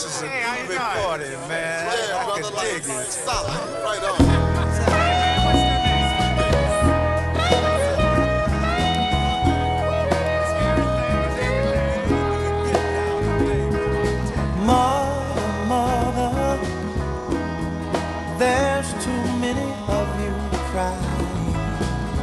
This is a big party, man. Yeah, I brother, can like, dig it. stop it. Right on. Mother, mother, there's too many of you crying.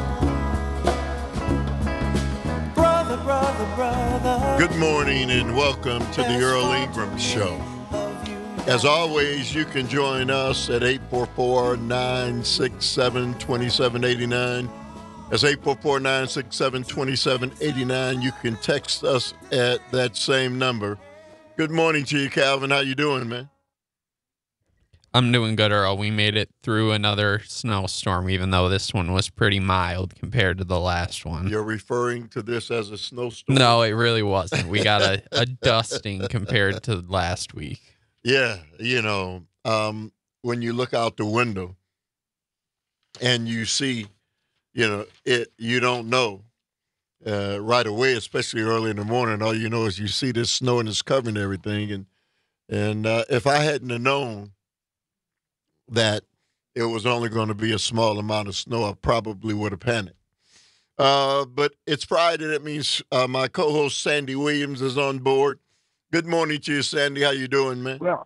Brother, brother, brother. Good morning and welcome to the Earl Ingram Show. As always, you can join us at 844-967-2789. That's 844-967-2789. You can text us at that same number. Good morning to you, Calvin. How you doing, man? I'm doing good, Earl. We made it through another snowstorm, even though this one was pretty mild compared to the last one. You're referring to this as a snowstorm? No, it really wasn't. We got a dusting compared to last week. Yeah, when you look out the window and you see, you don't know right away, especially early in the morning. All you know is you see this snow and it's covering everything. And if I hadn't have known that it was only going to be a small amount of snow, I probably would have panicked. But it's Friday. That means my co-host Sandy Williams is on board. Good morning to you, Sandy. How you doing, man? Well,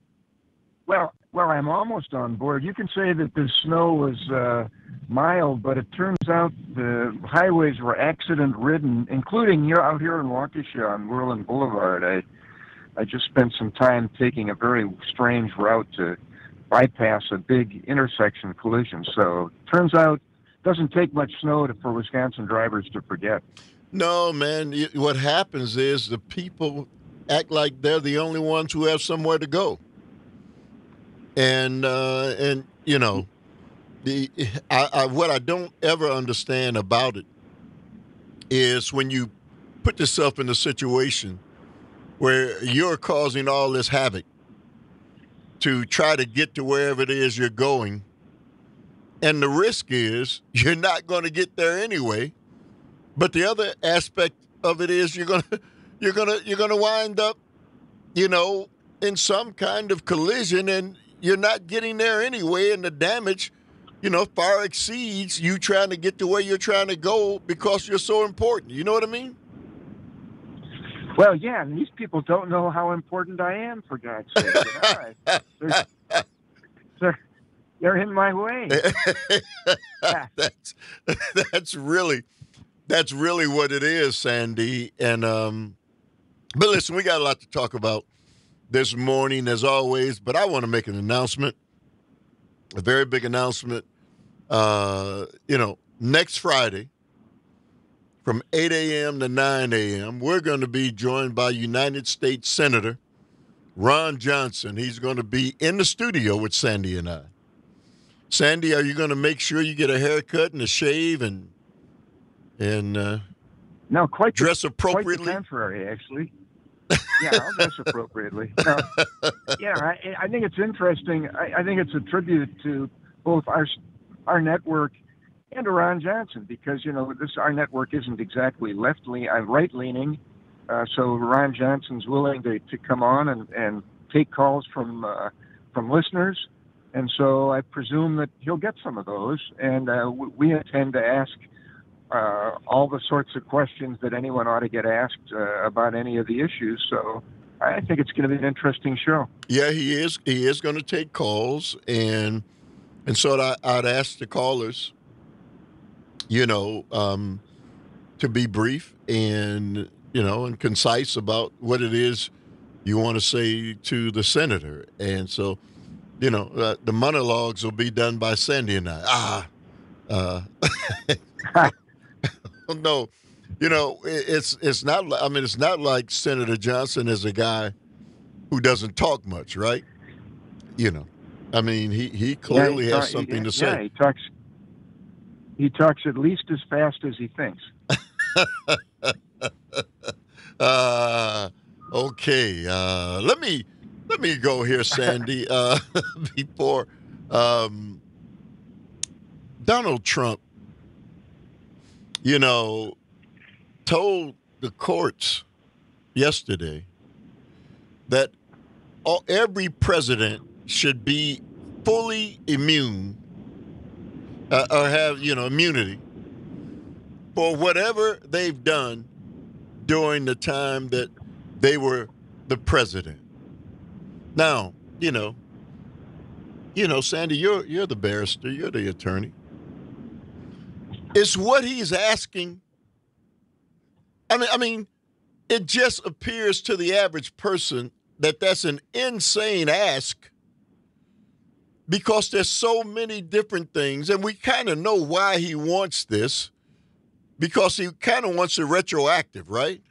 I'm almost on board. You can say that the snow was mild, but it turns out the highways were accident-ridden, including out here in Waukesha on Whirland Boulevard. I just spent some time taking a very strange route to bypass a big intersection collision. So turns out it doesn't take much snow for Wisconsin drivers to forget. No, man. What happens is the people act like they're the only ones who have somewhere to go. And what I don't ever understand about it is when you put yourself in a situation where you're causing all this havoc to try to get to wherever it is you're going, and the risk is you're not going to get there anyway. But the other aspect of it is you're gonna wind up, in some kind of collision, and you're not getting there anyway, and the damage, far exceeds you trying to get to where you're trying to go because you're so important. You know what I mean? Well, yeah, and these people don't know how important I am, for God's sake. They're in my way. That's really what it is, Sandy. And but listen, we got a lot to talk about this morning, as always. But I want to make an announcement, a very big announcement. Next Friday, from 8 a.m. to 9 a.m., we're going to be joined by United States Senator Ron Johnson. He's going to be in the studio with Sandy and I. Sandy, are you going to make sure you get a haircut and a shave and no, dress appropriately? Quite the contrary, actually. Yeah, I'll dress appropriately. No, yeah, I think it's interesting. I think it's a tribute to both our network and to Ron Johnson, because our network isn't exactly right-leaning. So Ron Johnson's willing to come on and take calls from listeners, and so I presume that he'll get some of those. And we intend to ask all the sorts of questions that anyone ought to get asked about any of the issues. So I think it's going to be an interesting show. Yeah, he is. He is going to take calls, and so I'd ask the callers, to be brief and concise about what it is you want to say to the senator. And so, the monologues will be done by Sandy and I. No, it's not. It's not like Senator Johnson is a guy who doesn't talk much, right? He clearly has something to say. Yeah, he talks at least as fast as he thinks. Okay. Let me go here, Sandy. Before Donald Trump, told the courts yesterday that every president should be fully immune or have, immunity for whatever they've done during the time that they were the president. Now, Sandy, you're the barrister, you're the attorney. Is what he's asking? I mean, it just appears to the average person that that's an insane ask because there's so many different things, and we kind of know why he wants this because he kind of wants it retroactive, right?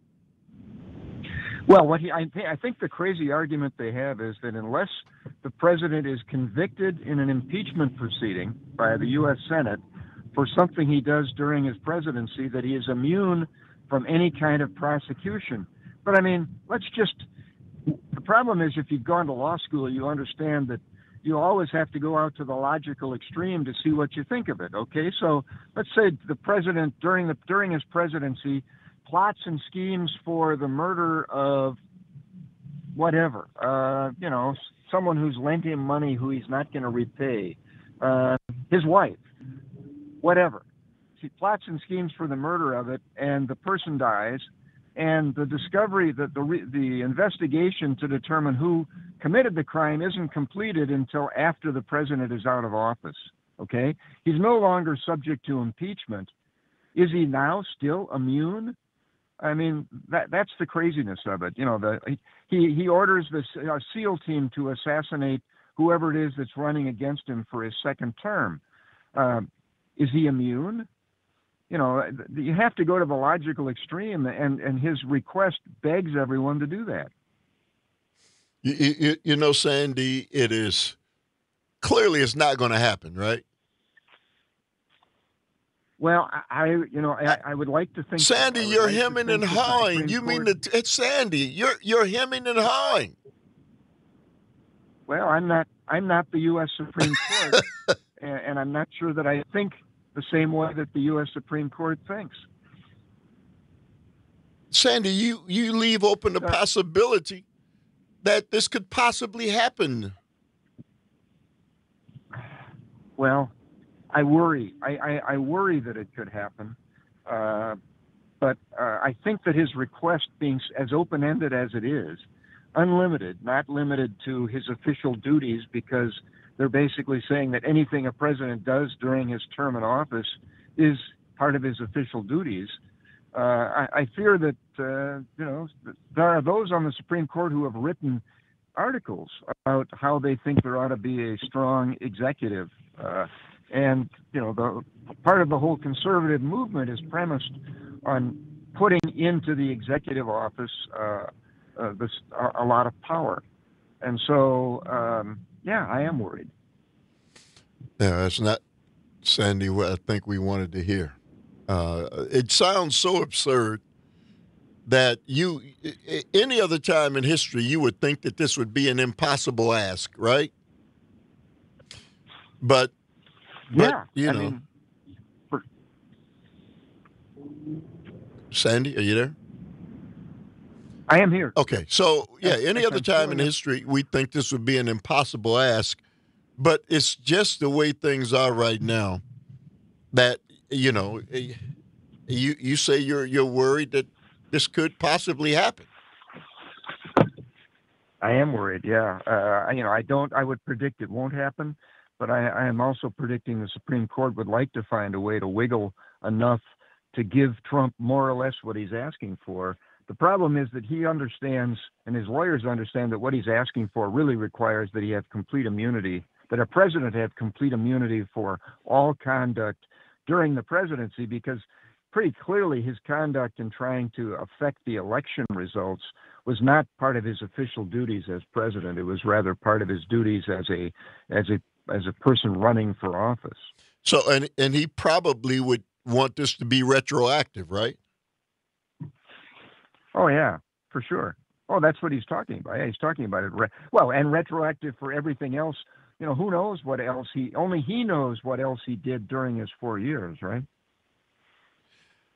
Well, I think the crazy argument they have is that unless the president is convicted in an impeachment proceeding by the U.S. Senate for something he does during his presidency, that he is immune from any kind of prosecution. But I mean, the problem is if you've gone to law school, you understand that you always have to go out to the logical extreme to see what you think of it. Okay, so let's say the president during his presidency plots and schemes for the murder of whatever, someone who's lent him money who he's not going to repay, his wife, whatever. He plots and schemes for the murder of it, and the person dies, and the discovery that the investigation to determine who committed the crime isn't completed until after the president is out of office. Okay, he's no longer subject to impeachment. Is he now still immune? I mean, that's the craziness of it. He orders this SEAL team to assassinate whoever it is that's running against him for his second term. Is he immune? You have to go to the logical extreme, and his request begs everyone to do that. Sandy, it is clearly it's not going to happen, right? Well, I would like to think. Sandy, so. you're hemming and hawing. You mean it's Sandy? You're hemming and hawing. Well, I'm not the U.S. Supreme Court, and I'm not sure that I think the same way that the U.S. Supreme Court thinks. Sandy, you leave open the possibility that this could possibly happen. Well, I worry. I worry that it could happen. But I think that his request being as open-ended as it is, unlimited, not limited to his official duties, because they're basically saying that anything a president does during his term in office is part of his official duties. I fear that, there are those on the Supreme Court who have written articles about how they think there ought to be a strong executive. And the part of the whole conservative movement is premised on putting into the executive office a lot of power. And so, I am worried. Yeah, that's not, Sandy, what I think we wanted to hear. It sounds so absurd that any other time in history, you would think that this would be an impossible ask, right? But Sandy, are you there? I am here. Okay, so any other time in history, we think this would be an impossible ask, but it's just the way things are right now. That you say you're worried that this could possibly happen. I am worried. Yeah, I would predict it won't happen, but I am also predicting the Supreme Court would like to find a way to wiggle enough to give Trump more or less what he's asking for. The problem is that he understands, and his lawyers understand, that what he's asking for really requires that he have complete immunity, that a president have complete immunity for all conduct during the presidency, because pretty clearly his conduct in trying to affect the election results was not part of his official duties as president. It was rather part of his duties as a person running for office. So, and he probably would want this to be retroactive, right? Oh, yeah, for sure. Oh, that's what he's talking about. Yeah, he's talking about it. And retroactive for everything else. Who knows what else only he knows what else he did during his 4 years, right?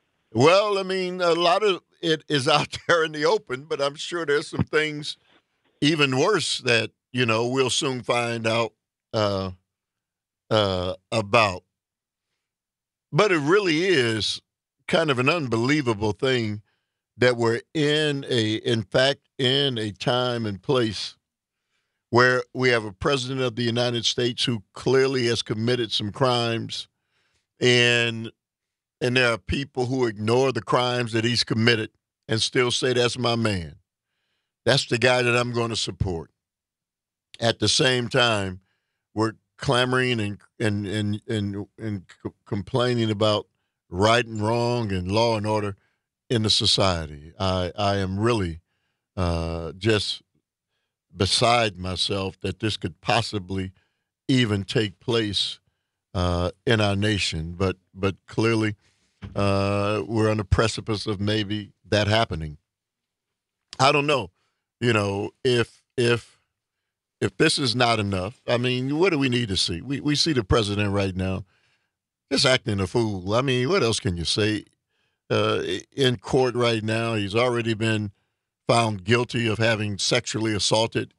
Well, I mean, a lot of it is out there in the open, but I'm sure there's some things even worse that, we'll soon find out uh, about. But it really is kind of an unbelievable thing that we're in fact, in a time and place where we have a president of the United States who clearly has committed some crimes, and there are people who ignore the crimes that he's committed and still say, that's my man. That's the guy that I'm going to support. At the same time, we're clamoring and complaining about right and wrong and law and order in the society. I am really just beside myself that this could possibly even take place in our nation. But clearly, we're on the precipice of maybe that happening. I don't know, if this is not enough. I mean, what do we need to see? We see the president right now just acting a fool. I mean, what else can you say? In court right now, he's already been found guilty of having sexually assaulted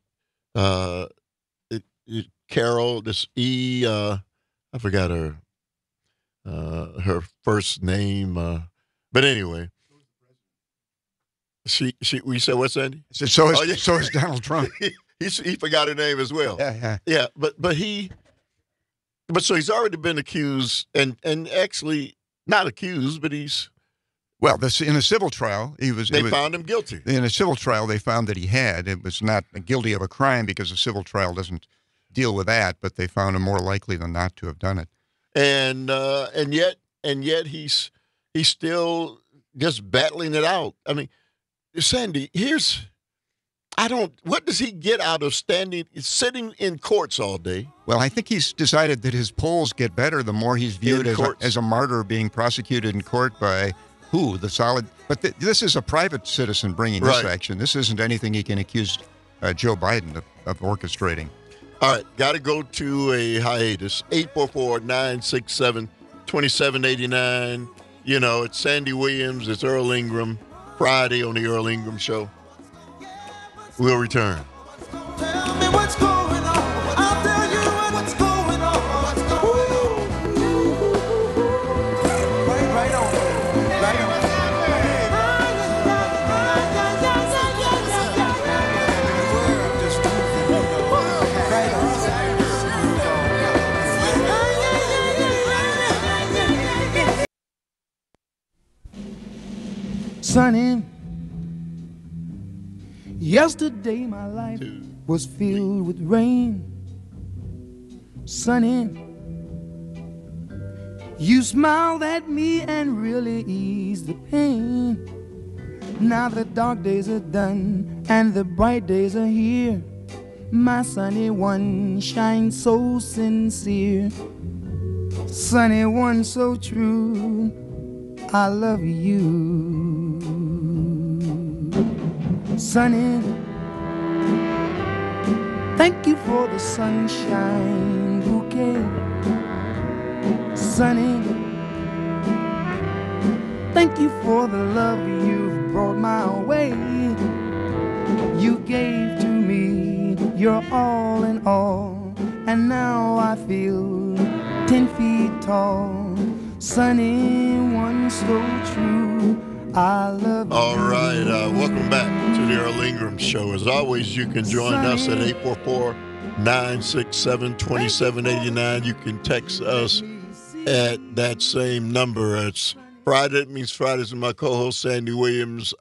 Carol, I forgot her first name, but anyway, we said, what's that? So is Donald Trump. he forgot her name as well. Yeah. But so he's already been accused, and actually not accused, but he's. Well, in a civil trial, They found him guilty. In a civil trial, they found that he had. It was not guilty of a crime because a civil trial doesn't deal with that, but they found him more likely than not to have done it. And yet he's still just battling it out. I mean, Sandy, what does he get out of sitting in courts all day? Well, I think he's decided that his polls get better the more he's viewed as a martyr being prosecuted in court by But this is a private citizen bringing this action. This isn't anything he can accuse Joe Biden of orchestrating. All right, got to go to a hiatus. 844-967-2789. It's Sandy Williams, it's Earl Ingram. Friday on the Earl Ingram Show. We'll return. Tell me what's going on. I'll tell you what's going on. Right on. Right on. Sonny, yesterday my life was filled with rain. Sonny, you smiled at me and really eased the pain. Now the dark days are done and the bright days are here. My sunny one shines so sincere. Sunny one so true, I love you. Sunny, thank you for the sunshine bouquet. Sunny, thank you for the love you've brought my way. You gave to me your all in all, and now I feel 10 feet tall. Sunny one so true, I love you. All right, welcome back to the Earl Ingram Show. As always, you can join us at 844-967-2789. You can text us at that same number. It's Friday. It means Fridays with my co-host, Sandy Williams.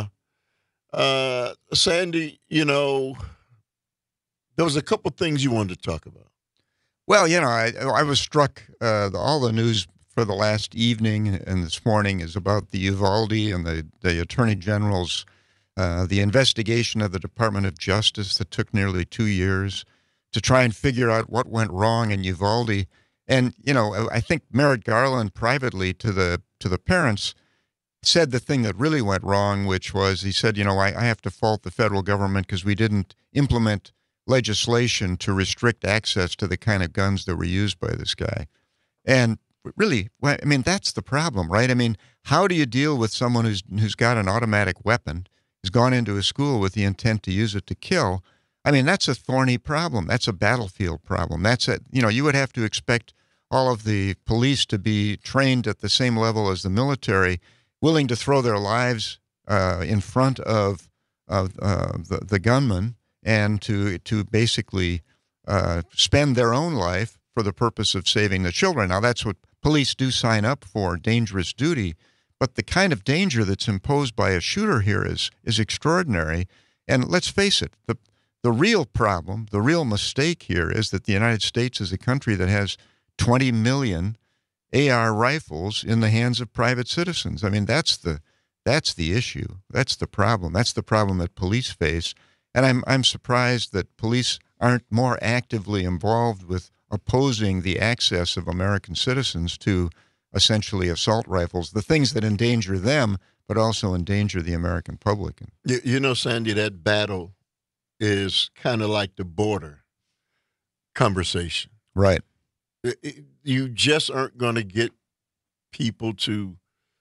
Sandy, there was a couple things you wanted to talk about. Well, I was struck, all the news for the last evening and this morning is about the Uvalde and the Attorney General's, the investigation of the Department of Justice that took nearly 2 years to try and figure out what went wrong in Uvalde. And, I think Merrick Garland privately to the parents said the thing that really went wrong, which was he said, I have to fault the federal government because we didn't implement legislation to restrict access to the kind of guns that were used by this guy. And really, that's the problem, right? How do you deal with someone who's got an automatic weapon, has gone into a school with the intent to use it to kill, I mean, that's a thorny problem. That's a battlefield problem. You would have to expect all of the police to be trained at the same level as the military, willing to throw their lives in front of the gunman and to basically spend their own life for the purpose of saving the children. Now, that's what police do sign up for, dangerous duty. But the kind of danger that's imposed by a shooter here is extraordinary. And let's face it, the real problem, the real mistake here is that the United States is a country that has 20 million AR rifles in the hands of private citizens. I mean, that's the issue. That's the problem. That's the problem that police face. And I'm surprised that police aren't more actively involved with opposing the access of American citizens to essentially assault rifles, the things that endanger them, but also endanger the American public. You know, Sandy, that battle is kind of like the border conversation. Right. You just aren't going to get people to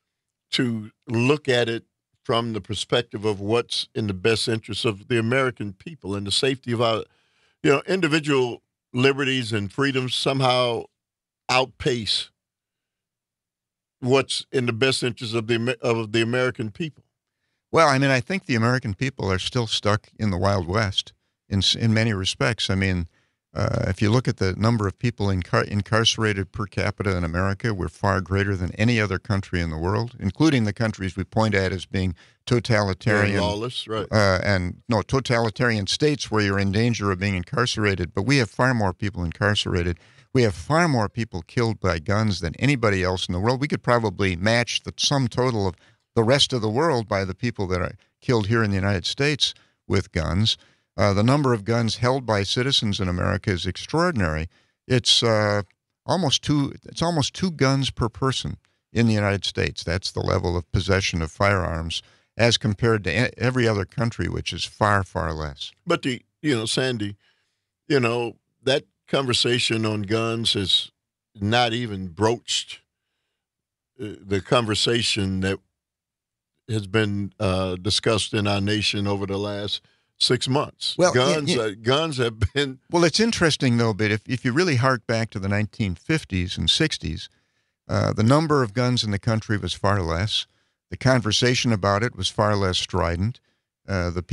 look at it from the perspective of what's in the best interest of the American people and the safety of our, individual liberties and freedoms somehow outpace what's in the best interest of the American people. Well, I mean, I think the American people are still stuck in the Wild West in many respects. I mean, if you look at the number of people incarcerated per capita in America, we're far greater than any other country in the world, including the countries we point at as being totalitarian, lawless, right? Totalitarian states where you're in danger of being incarcerated. But we have far more people incarcerated. We have far more people killed by guns than anybody else in the world. We could probably match the sum total of the rest of the world by the people that are killed here in the United States with guns. The number of guns held by citizens in America is extraordinary. It's almost two guns per person in the United States. That's the level of possession of firearms as compared to every other country, which is far, far less. But Sandy, that conversation on guns has not even broached the conversation that has been discussed in our nation over the last 6 months. Well, guns have been. Well, it's interesting though, but if you really hark back to the 1950s and 60s, the number of guns in the country was far less. The conversation about it was far less strident. The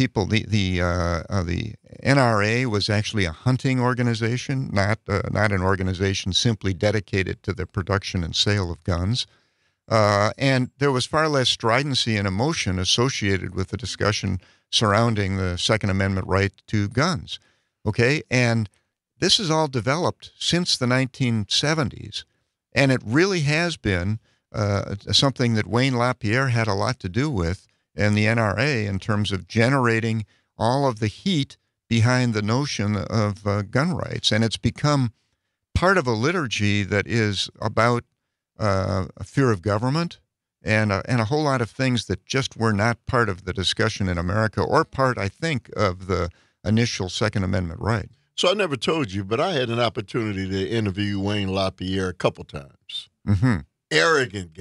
NRA was actually a hunting organization, not an organization simply dedicated to the production and sale of guns. And there was far less stridency and emotion associated with the discussion surrounding the Second Amendment right to guns. Okay? And this has all developed since the 1970s. And it really has been something that Wayne LaPierre had a lot to do with and the NRA in terms of generating all of the heat behind the notion of gun rights. And it's become part of a liturgy that is about a fear of government and a whole lot of things that just were not part of the discussion in America or part, I think, of the initial Second Amendment right. So I never told you, but I had an opportunity to interview Wayne LaPierre a couple times. Mm-hmm. Arrogant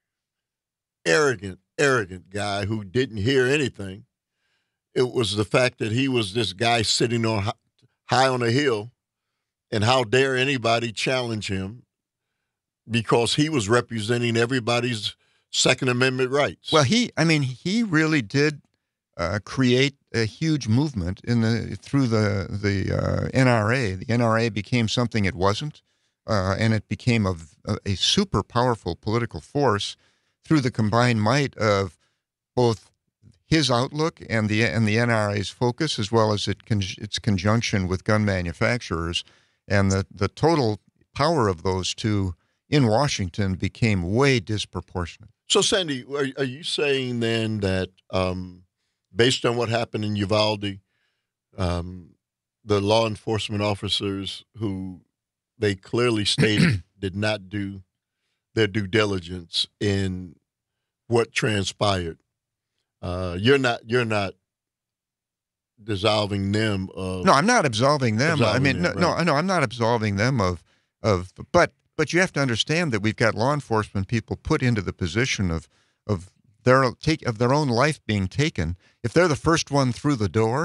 guy who didn't hear anything. It was the fact that he was this guy sitting on high on a hill, and how dare anybody challenge him because he was representing everybody's Second Amendment rights. Well, he really did create a huge movement through the NRA. The NRA became something it wasn't, and it became a super powerful political force through the combined might of both his outlook and the NRA's focus, as well as its conjunction with gun manufacturers, and the total power of those two in Washington became way disproportionate. So, Sandy, are you saying then that based on what happened in Uvalde, the law enforcement officers who they clearly stated did not do their due diligence in what transpired, you're not dissolving them of? No, I'm not absolving them. I'm not absolving them of but you have to understand that we've got law enforcement people put into the position of their own life being taken. If they're the first one through the door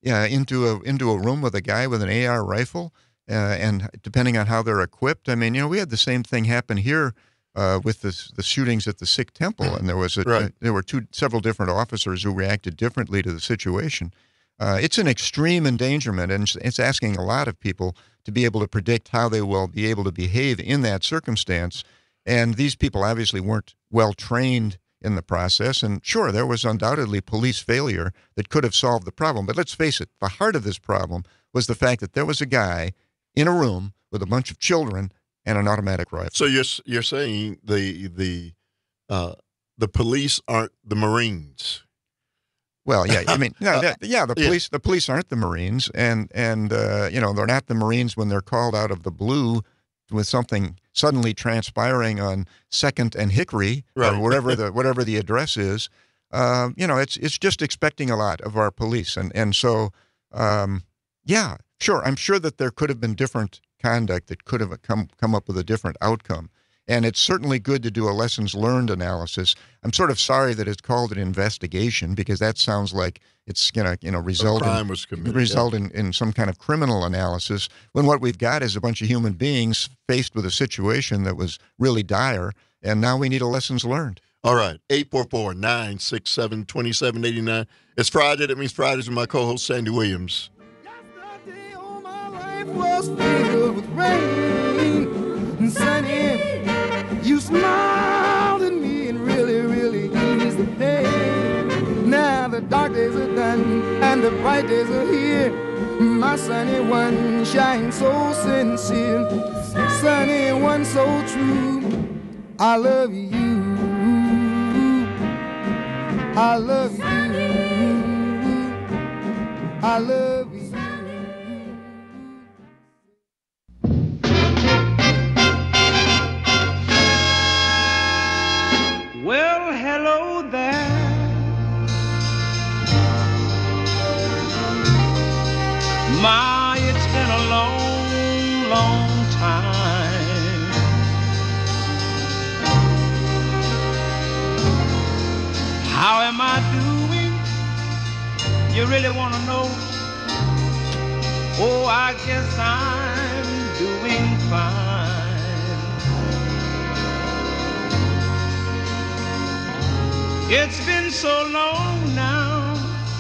into a room with a guy with an AR rifle, and depending on how they're equipped. I mean, we had the same thing happen here with the shootings at the Sikh temple, and there was Right. there were several different officers who reacted differently to the situation. It's an extreme endangerment, and it's asking a lot of people to be able to predict how they will be able to behave in that circumstance. And these people obviously weren't well trained in the process. And sure, there was undoubtedly police failure that could have solved the problem. But let's face it, the heart of this problem was the fact that there was a guy in a room with a bunch of children and an automatic rifle. So you're saying the police aren't the Marines? Well, yeah, I mean, the police aren't the Marines, and they're not the Marines when they're called out of the blue with something suddenly transpiring on Second and Hickory, Right. or whatever the address is. It's just expecting a lot of our police, and so yeah, sure, I'm sure that there could have been different conduct that could have come up with a different outcome. And it's certainly good to do a lessons learned analysis. I'm sort of sorry that it's called an investigation, because that sounds like it's going to result in some kind of criminal analysis, when what we've got is a bunch of human beings faced with a situation that was really dire, and now we need a lessons learned. All right, 844-967-2789. It's Friday. That means Fridays with my co-host Sandy Williams. Yesterday, all my life was filled with rain and sunny. You smiled at me and really, really eased the pain. Now the dark days are done and the bright days are here. My sunny one shines so sincere, sunny one so true. I love you. I love you. I love you. Well, hello there. My, it's been a long, long time. How am I doing? You really want to know? Oh, I guess I'm doing fine. It's been so long now,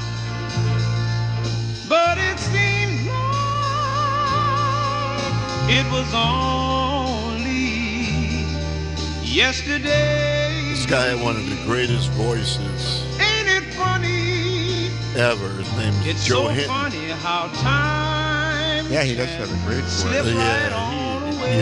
but it seems like it was only yesterday. This guy had one of the greatest voices Ain't it funny? ever. His name is It's Joe so Hinton. funny how time Yeah, he does have a great slip voice. right on away.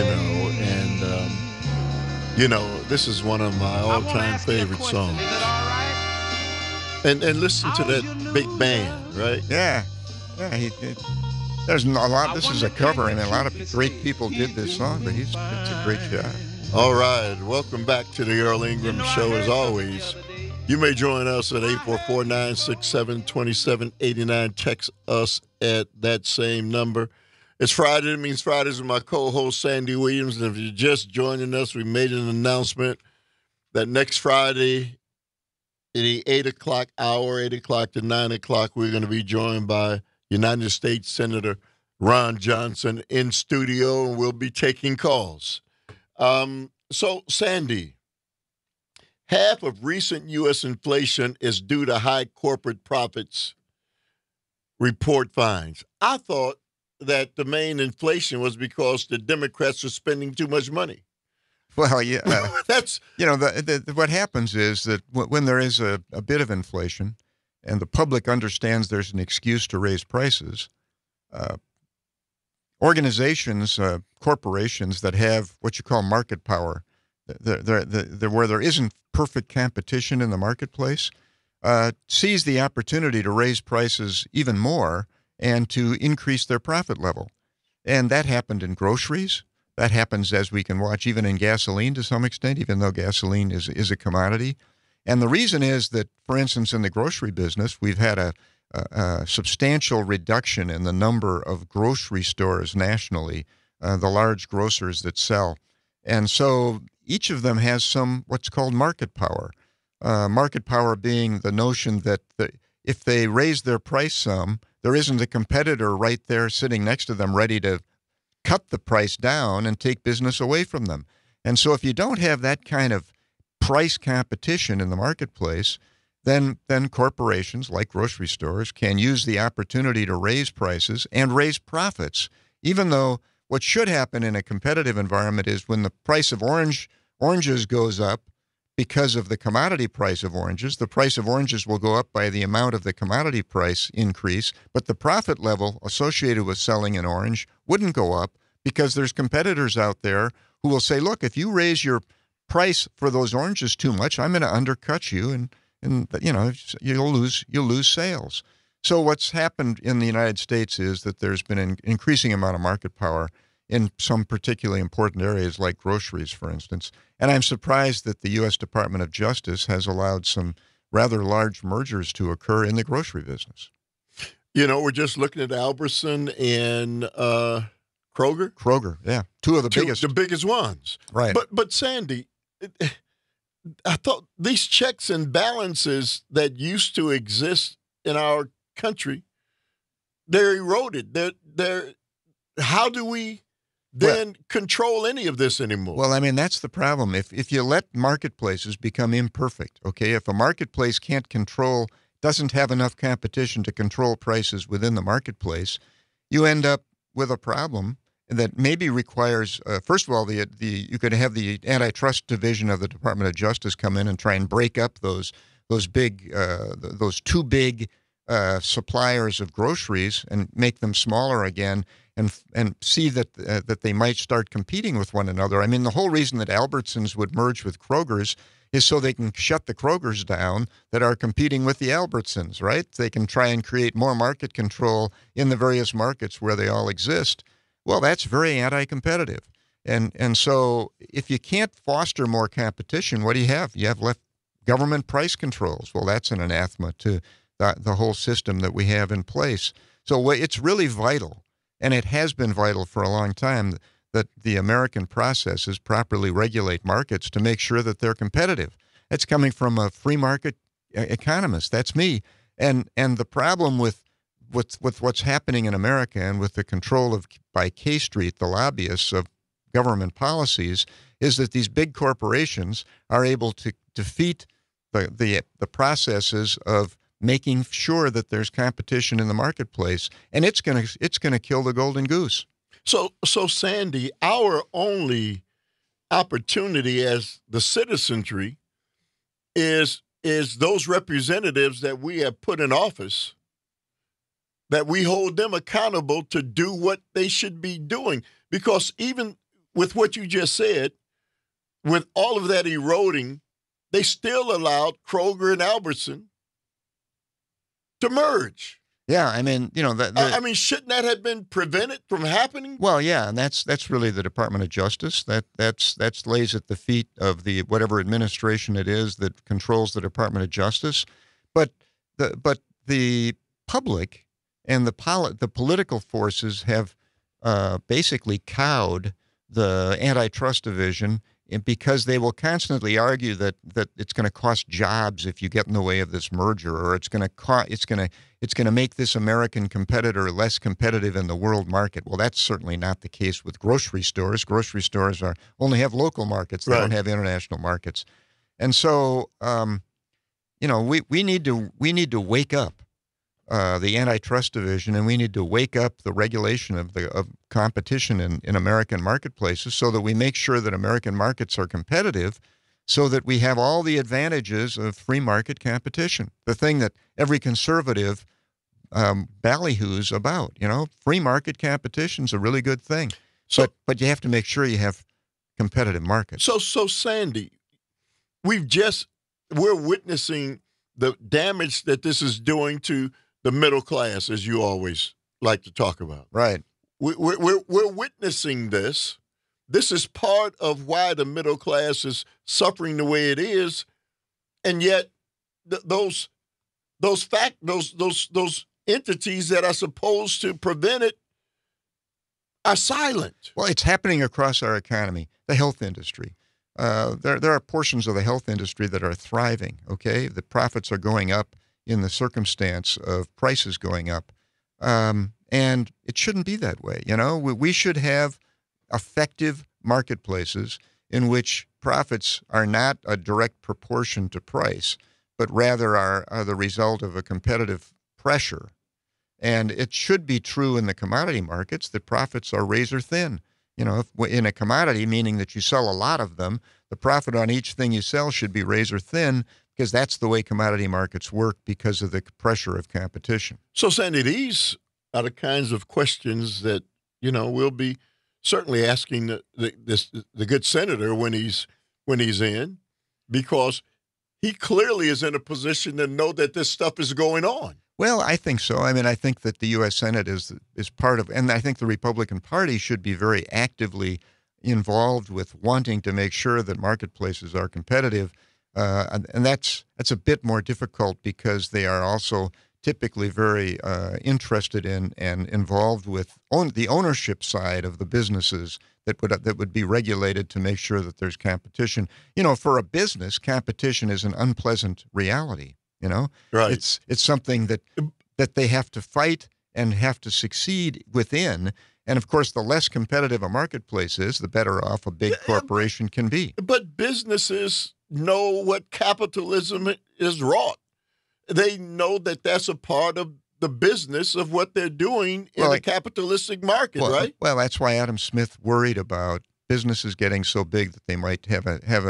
This is one of my I wanna all-time ask you a favorite question. songs. Is it all right? And listen to that big band, right? Yeah. There's a lot. This is a cover, and a lot of great people did this song, but it's a great job. All right, welcome back to the Earl Ingram Show. As always, you may join us at 844-967-2789. Text us at that same number. It's Friday. It means Fridays with my co-host Sandy Williams. And if you're just joining us, we made an announcement that next Friday, at the 8 o'clock hour, 8 o'clock to 9 o'clock, we're going to be joined by United States Senator Ron Johnson in studio, and we'll be taking calls. So, Sandy, half of recent U.S. inflation is due to high corporate profits, report finds. I thought that the main inflation was because the Democrats are spending too much money. Well, yeah. That's What happens is that when there is a bit of inflation and the public understands there's an excuse to raise prices, organizations, corporations that have what you call market power, where there isn't perfect competition in the marketplace, seize the opportunity to raise prices even more and to increase their profit level. And that happened in groceries. That happens, as we can watch, even in gasoline to some extent, even though gasoline is a commodity. And the reason is that, for instance, in the grocery business, we've had a substantial reduction in the number of grocery stores nationally, the large grocers that sell. And so each of them has some what's called market power. Market power being the notion that if they raise their price some, there isn't a competitor right there sitting next to them ready to cut the price down and take business away from them. And so if you don't have that kind of price competition in the marketplace, then corporations like grocery stores can use the opportunity to raise prices and raise profits, even though what should happen in a competitive environment is when the price of oranges goes up because of the commodity price of oranges, the price of oranges will go up by the amount of the commodity price increase, but the profit level associated with selling an orange wouldn't go up because there's competitors out there who will say, look, if you raise your price for those oranges too much, I'm going to undercut you, and you'll lose sales. So what's happened in the United States is that there's been an increasing amount of market power in some particularly important areas like groceries, for instance. And I'm surprised that the U.S. Department of Justice has allowed some rather large mergers to occur in the grocery business. We're just looking at Albertson and Kroger. Kroger, yeah. Two of the biggest. The biggest ones. Right. But Sandy, I thought these checks and balances that used to exist in our country, they're eroded. How do we then control any of this anymore? Well, I mean, that's the problem. If you let marketplaces become imperfect, okay, if a marketplace doesn't have enough competition to control prices within the marketplace, you end up with a problem that maybe requires, first of all, you could have the antitrust division of the Department of Justice come in and try and break up those too big suppliers of groceries and make them smaller again, and see that they might start competing with one another. I mean, the whole reason that Albertsons would merge with Kroger's is so they can shut the Kroger's down that are competing with the Albertsons, right? They can try and create more market control in the various markets where they all exist. Well, that's very anti-competitive. And so if you can't foster more competition, what do you have? You have left government price controls. Well, that's an anathema to the whole system that we have in place. So it's really vital, and it has been vital for a long time, that the American processes properly regulate markets to make sure that they're competitive. That's coming from a free market economist. That's me. And the problem with what's happening in America and with the control by K Street, the lobbyists of government policies, is that these big corporations are able to defeat the processes of making sure that there's competition in the marketplace, and it's gonna kill the golden goose. So Sandy, our only opportunity as the citizenry is those representatives that we have put in office, that we hold them accountable to do what they should be doing. Because even with what you just said, with all of that eroding, they still allowed Kroger and Albertson to merge. Yeah, I mean, shouldn't that have been prevented from happening? Well, yeah, and that's really the Department of Justice. That lays at the feet of the whatever administration it is that controls the Department of Justice. But the public and the political forces have basically cowed the antitrust division, because they will constantly argue that it's going to cost jobs if you get in the way of this merger, or it's going to make this American competitor less competitive in the world market. Well, that's certainly not the case with grocery stores. Grocery stores only have local markets; they don't have international markets. And so, we need to wake up the antitrust division, and we need to wake up the regulation of competition in American marketplaces, so that we make sure that American markets are competitive, so that we have all the advantages of free market competition. The thing that every conservative ballyhoos about, free market competition is a really good thing. But you have to make sure you have competitive markets. So Sandy, we're witnessing the damage that this is doing to the middle class, as you always like to talk about. Right. We're witnessing this. This is part of why the middle class is suffering the way it is, and yet those entities that are supposed to prevent it are silent. Well, it's happening across our economy. The health industry. There are portions of the health industry that are thriving. Okay, the profits are going up in the circumstance of prices going up. And it shouldn't be that way. We should have effective marketplaces in which profits are not a direct proportion to price, but rather are the result of a competitive pressure. And it should be true in the commodity markets that profits are razor thin. If in a commodity, meaning that you sell a lot of them, the profit on each thing you sell should be razor thin, because that's the way commodity markets work because of the pressure of competition. So, Sandy, these are the kinds of questions that, we'll be certainly asking the good senator when he's in, because he clearly is in a position to know that this stuff is going on. Well, I think so. I think that the U.S. Senate is part of, and I think the Republican Party should be very actively involved with wanting to make sure that marketplaces are competitive. And that's a bit more difficult because they are also typically very interested in and involved with the ownership side of the businesses that would be regulated to make sure that there's competition. For a business, competition is an unpleasant reality. Right. It's something that they have to fight and have to succeed within. And of course, the less competitive a marketplace is, the better off a big corporation can be. But businesses know what capitalism is wrought. They know that that's a part of the business of what they're doing in the capitalistic market, right? Well, that's why Adam Smith worried about businesses getting so big that they might have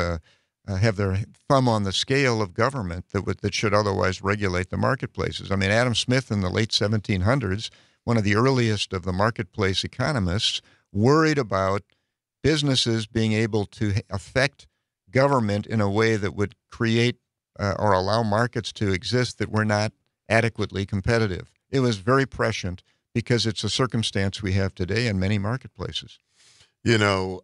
their thumb on the scale of government that should otherwise regulate the marketplaces. Adam Smith in the late 1700s, one of the earliest of the marketplace economists, worried about businesses being able to affect government in a way that would create or allow markets to exist that were not adequately competitive. It was very prescient because it's a circumstance we have today in many marketplaces. We'll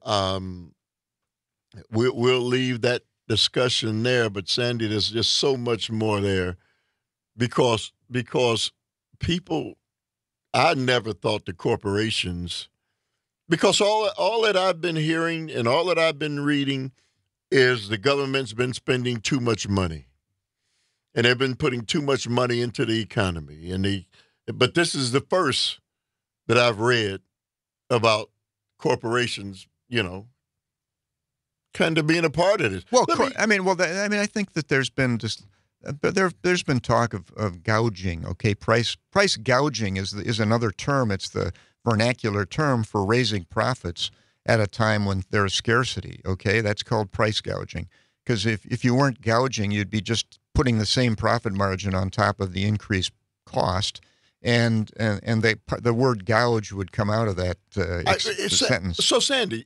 leave that discussion there, but Sandy, there's just so much more there because people, I never thought the corporations, because all that I've been hearing and all that I've been reading is the government's been spending too much money, and they've been putting too much money into the economy. But this is the first that I've read about corporations, kind of being a part of this. Well, I think that there's been there's been talk of gouging. Okay, price gouging is another term. It's the vernacular term for raising profits at a time when there's scarcity. Okay, that's called price gouging. Because if you weren't gouging, you'd be just putting the same profit margin on top of the increased cost, and the word gouge would come out of that sentence. So, Sandy,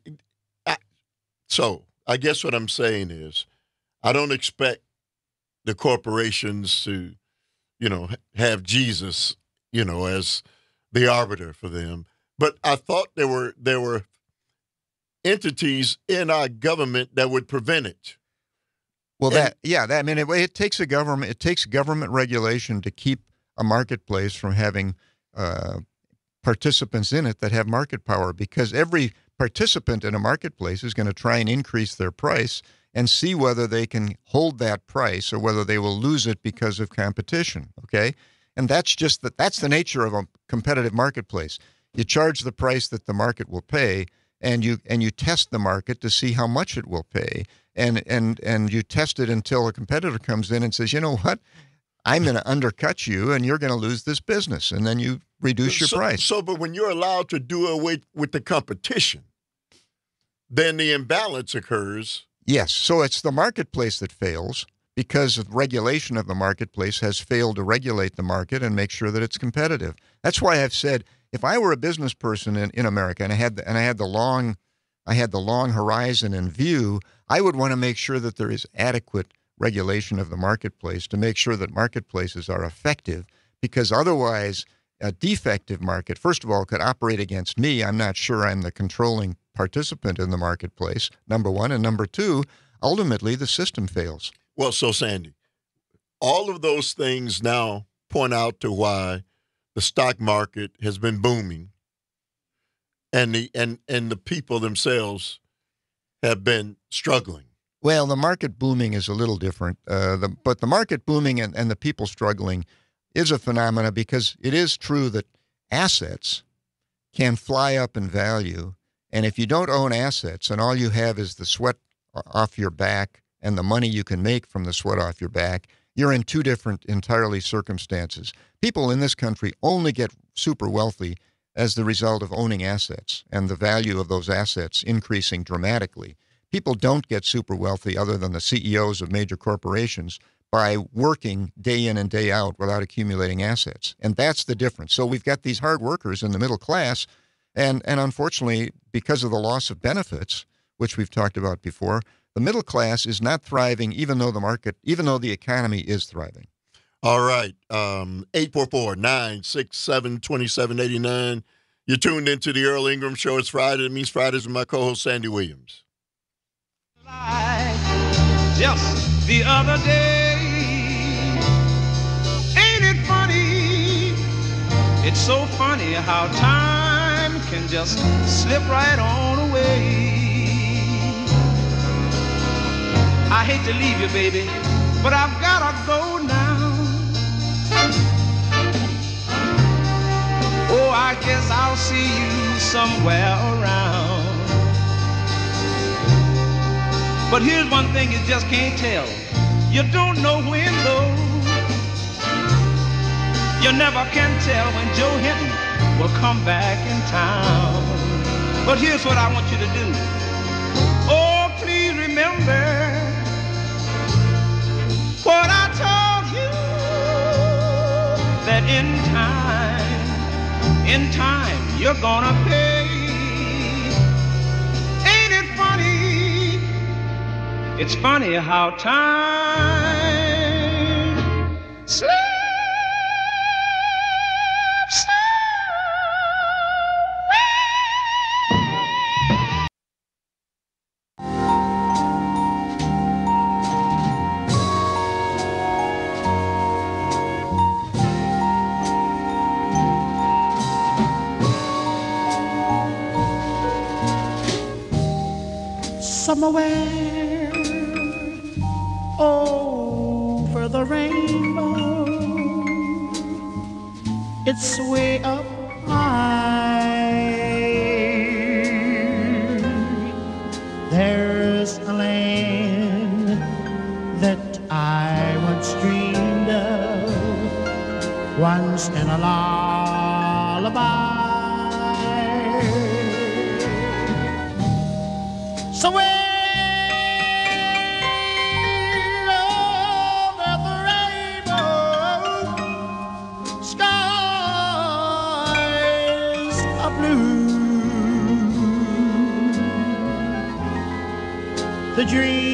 I guess what I'm saying is, I don't expect the corporations to, have Jesus, as the arbiter for them. But I thought there were entities in our government that would prevent it. Well, it takes a government. It takes government regulation to keep a marketplace from having participants in it that have market power, because every participant in a marketplace is going to try and increase their price and see whether they can hold that price or whether they will lose it because of competition. Okay, and that's the nature of a competitive marketplace. You charge the price that the market will pay, and you test the market to see how much it will pay, and you test it until a competitor comes in and says, you know what, I'm going to undercut you, and you're going to lose this business, and then you reduce your price. But when you're allowed to do away with the competition, then the imbalance occurs. Yes, so it's the marketplace that fails because of regulation of the marketplace has failed to regulate the market and make sure that it's competitive. That's why I've said, if I were a business person in America and I had the long horizon in view, I would want to make sure that there is adequate regulation of the marketplace to make sure that marketplaces are effective, because otherwise a defective market, first of all, could operate against me. I'm not sure I'm the controlling participant in the marketplace, number one. And number two, ultimately the system fails. Well, so Sandy, all of those things now point out to why the stock market has been booming, and the people themselves have been struggling. Well, the market booming is a little different, but the market booming and the people struggling is a phenomena, because it is true that assets can fly up in value. And if you don't own assets and all you have is the sweat off your back and the money you can make from the sweat off your back, you're in two different entirely circumstances. People in this country only get super wealthy as the result of owning assets and the value of those assets increasing dramatically. People don't get super wealthy, other than the CEOs of major corporations, by working day in and day out without accumulating assets. And that's the difference. So we've got these hard workers in the middle class, and unfortunately, because of the loss of benefits, which we've talked about before, the middle class is not thriving, even though the economy is thriving. All right. 844-967-2789. You're tuned into the Earl Ingram Show. It's Friday. It means Fridays with my co-host, Sandy Williams. Just the other day, ain't it funny? It's so funny how time can just slip right on away. I hate to leave you, baby, but I've gotta go now. Oh, I guess I'll see you somewhere around. But here's one thing you just can't tell. You don't know when, though. You never can tell when Joe Hinton will come back in town. But here's what I want you to do. Oh, please remember what I told you, that in time, you're gonna pay. Ain't it funny? It's funny how time slips somewhere over the rainbow. It's way up high. There's a land that I once dreamed of, once in a lullaby. Somewhere over the rainbow, skies are blue. The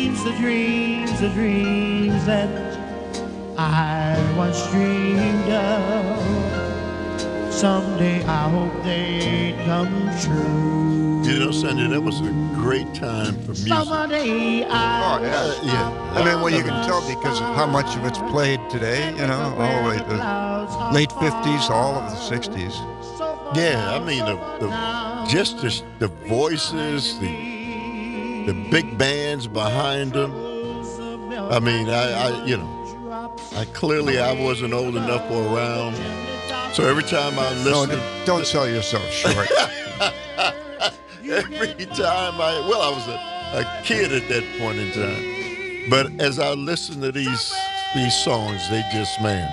dreams that I once dreamed of, someday I hope they come true. You know, Sandy, that was a great time for music. Someday Oh, yeah. Yeah. I mean, well, you can tell because of how much of it's played today, you know, all the way to the late 50s, all of the 60s. Yeah, I mean, just the voices, the big bands behind them. I mean, I clearly I wasn't old enough or around. So every time I listen, No, don't sell yourself short. every time I was a kid at that point in time. But as I listen to these songs, they just, man.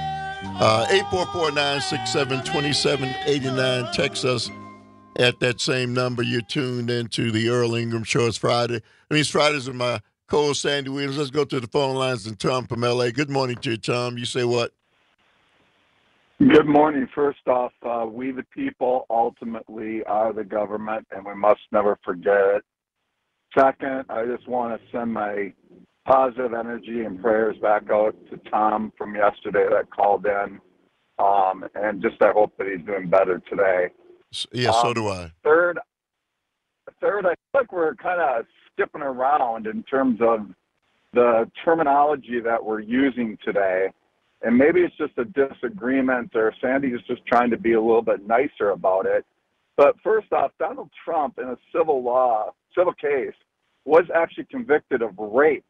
844-967-2789. Text us at that same number. You're tuned into the Earl Ingram Show. It's Friday. I mean, it's Fridays with my co-host Sandy Williams. Let's go to the phone lines and Tom from L.A. Good morning to you, Tom. You say what? Good morning. First off, we the people ultimately are the government, and we must never forget it. Second, I just want to send my positive energy and prayers back out to Tom from yesterday that called in, and just I hope that he's doing better today. Yeah, so do I. Third, I feel like we're kind of skipping around in terms of the terminology that we're using today. And maybe it's just a disagreement, or Sandy is just trying to be a little bit nicer about it. But first off, Donald Trump in a civil case was actually convicted of rape,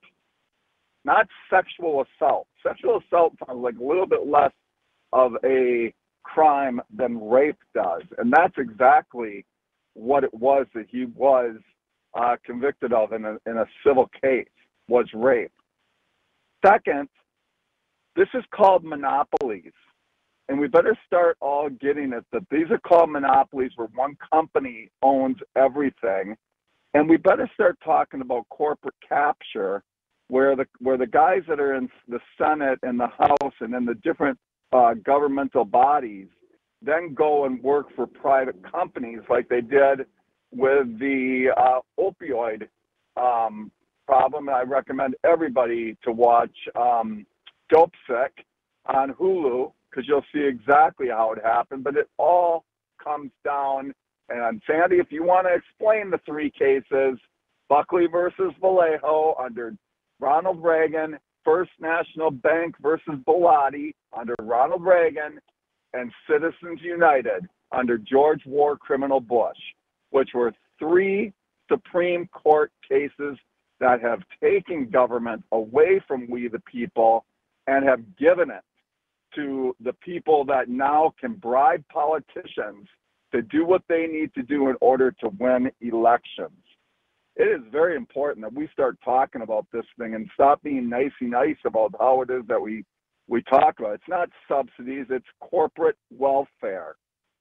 not sexual assault. Sexual assault sounds like a little bit less of a crime than rape does. And that's exactly what it was that he was convicted of in a civil case, was rape. Second, this is called monopolies. And we better start all getting it that these are called monopolies where one company owns everything. And we better start talking about corporate capture where the guys that are in the Senate and the House and in the different governmental bodies then go and work for private companies like they did with the opioid problem. And I recommend everybody to watch Dope Sick on Hulu because you'll see exactly how it happened. But it all comes down, and Sandy, if you want to explain the three cases, Buckley versus Vallejo under Ronald Reagan, First National Bank versus Bilotti under Ronald Reagan, and Citizens United under George War Criminal Bush, which were three Supreme Court cases that have taken government away from we the people and have given it to the people that now can bribe politicians to do what they need to do in order to win elections. It is very important that we start talking about this thing and stop being nicey-nice about how it is that we talk about it. It's not subsidies, it's corporate welfare.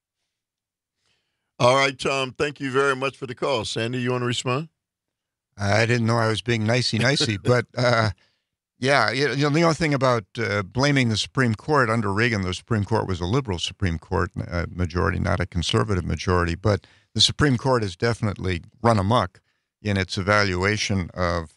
All right, Tom, thank you very much for the call. Sandy, you want to respond? I didn't know I was being nicey-nicey, but yeah, the only thing about blaming the Supreme Court under Reagan, the Supreme Court was a liberal Supreme Court majority, not a conservative majority, but the Supreme Court has definitely run amok in its evaluation of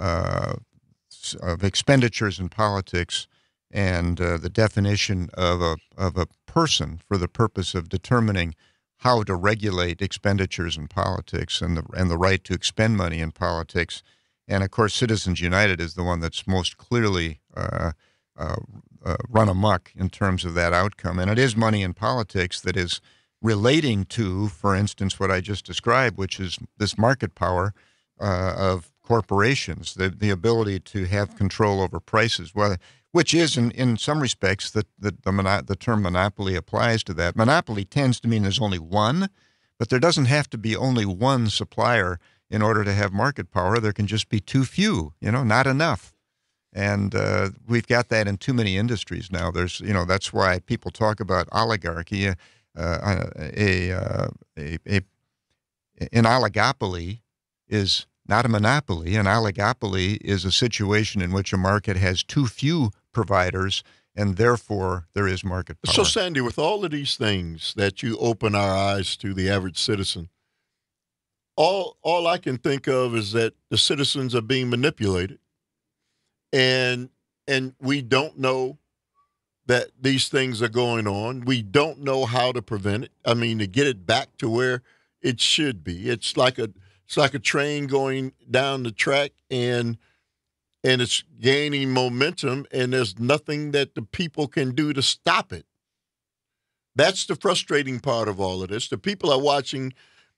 expenditures in politics and the definition of a person for the purpose of determining how to regulate expenditures in politics and the right to expend money in politics. And of course, Citizens United is the one that's most clearly run amok in terms of that outcome. And it is money in politics that is relating to, for instance, what I just described, which is this market power of corporations, the ability to have control over prices, which is in some respects the term monopoly applies to that. Monopoly tends to mean there's only one, but there doesn't have to be only one supplier in order to have market power. There can just be too few, not enough. And we've got that in too many industries now. That's why people talk about oligarchy. An oligopoly is not a monopoly. An oligopoly is a situation in which a market has too few providers, and therefore there is market power. So, Sandy, with all of these things that you open our eyes to the average citizen, all I can think of is that the citizens are being manipulated, and we don't know that these things are going on. We don't know how to prevent it. I mean, to get it back to where it should be. It's like a train going down the track, and it's gaining momentum, and there's nothing that the people can do to stop it. That's the frustrating part of all of this. The people are watching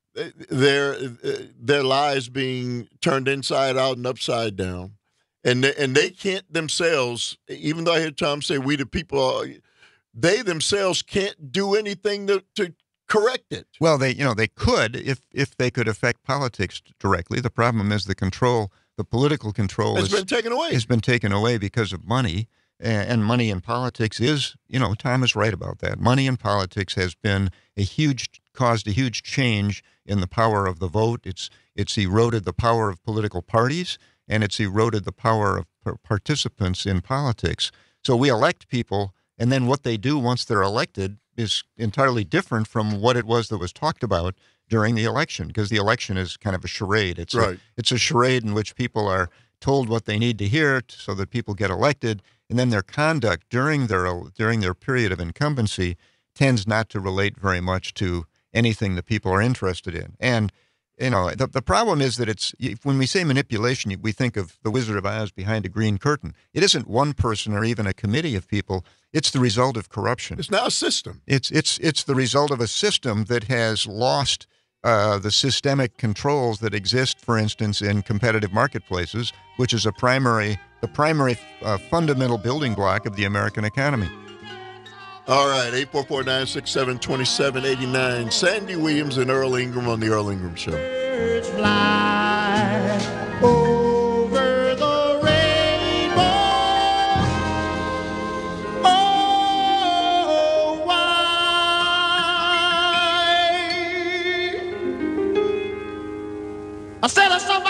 their lives being turned inside out and upside down, and they can't themselves, even though I hear Tom say we the people, they themselves can't do anything to correct it. Well, they could if they could affect politics directly. The problem is the political control has been taken away because of money, and money in politics is, Tom is right about that. Money in politics has been caused a huge change in the power of the vote. It's eroded the power of political parties, and it's eroded the power of participants in politics. So we elect people, and then what they do once they're elected is entirely different from what it was that was talked about during the election, because the election is kind of a charade. It's a charade in which people are told what they need to hear so that people get elected, and then their conduct during their period of incumbency tends not to relate very much to anything that people are interested in. And the problem is that when we say manipulation, we think of the Wizard of Oz behind a green curtain. It isn't one person or even a committee of people. It's the result of corruption. It's now a system. It's the result of a system that has lost the systemic controls that exist, for instance, in competitive marketplaces, which is the primary fundamental building block of the American economy. All right, 844-967-2789. Sandy Williams and Earl Ingram on the Earl Ingram Show. Birds fly over the rainbow. Oh, why? I said I saw